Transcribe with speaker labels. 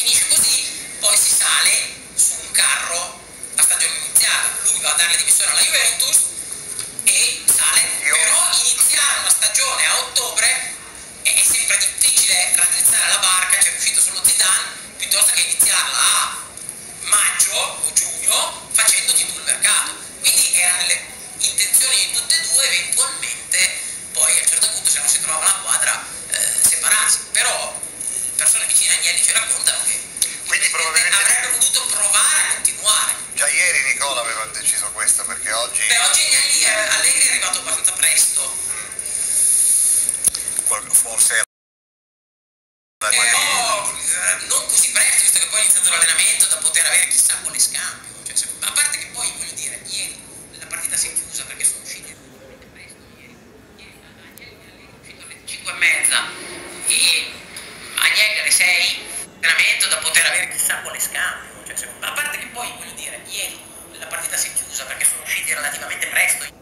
Speaker 1: finisce così, poi si sale su un carro a stagione iniziata. Lui va a dare le dimissioni alla Juventus e sale, però iniziare una stagione a ottobre è sempre difficile raddrizzare la barca, c'è riuscito solo Zidane, piuttosto che iniziarla a maggio o giugno facendoti tu il mercato. Quindi era nelle intenzioni di tutte e due eventualmente poi a un certo punto, se non si trovava la quadra, separarsi. Però persone vicine a Agnelli ci raccontano che
Speaker 2: quindi probabilmente
Speaker 1: avrebbe voluto provare a continuare.
Speaker 2: già ieri Nicola aveva deciso questo, perché oggi
Speaker 1: Oggi Agnelli Allegri è arrivato abbastanza presto.
Speaker 2: Forse era
Speaker 1: Però non così presto, visto che poi è iniziato l'allenamento, da poter avere chissà quale scambio. Cioè, a parte che poi, voglio dire, ieri la partita si è chiusa perché sono usciti presto. Ieri Agnelli è uscito alle 5:30 e Agnelli alle 6, allenamento da poter avere chissà quale scambio. Cioè, a parte che poi, voglio dire, ieri la partita si è chiusa perché sono usciti relativamente presto.